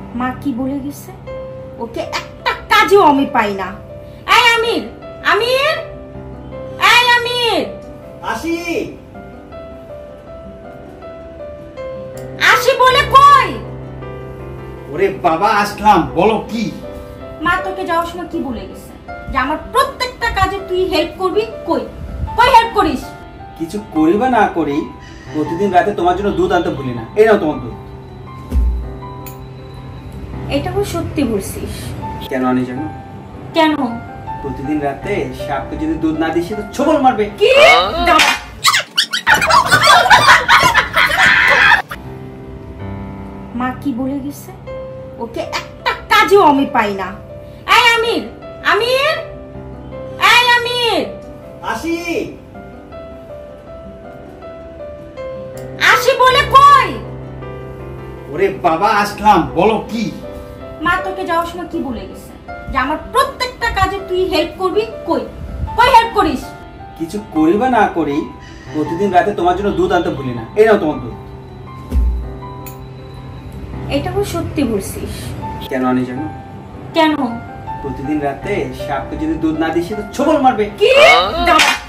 মা কি বলে গেছে? ওকে একটা কাজেও আমি পাই না। এই আমির, আমির, এই আমির, আসি আসি বলে কই? ওরে বাবা আসলাম, বলো কি? মা তোকে যাওয়ার সময় কি বলে গেছে? যে আমার প্রত্যেকটা কাজে তুই হেল্প করবি। কই কই হেল্প করিস? কিছু করি বা না করি, প্রতিদিন রাতে তোমার জন্য দুধ আনতে ভুলি না। এই নাও তোমার দুধ। এটা তুই সত্যি বলছিস? কেন আনি জানো? কেন? প্রতিদিন রাতে সাপকে যদি দুধ না দিই সে তো ছোবল মারবে। কি? মা কি বলে গেছে? ওকে একটা কাজেও আমি পাই না। এই আমির, আমির, এই আমির, আসি আসি বলে কই? ওরে বাবা আসলাম, বলো কি? মা তোকে যাওয়ার সময় কি বলে গেছে? যে আমার প্রত্যেকটা কাজে তুই হেল্প করবি। কই কই হেল্প করিস? কিছু করি বা না করি, প্রতিদিন রাতে তোমার জন্য দুধ আনতে ভুলি না। এই নাও তোমার দুধ। এটা তুই সত্যি বলছিস? কেন আনি জানো? কেন? প্রতিদিন রাতে সাপকে যদি দুধ না দিই সে তো ছোবল মারবে। কি?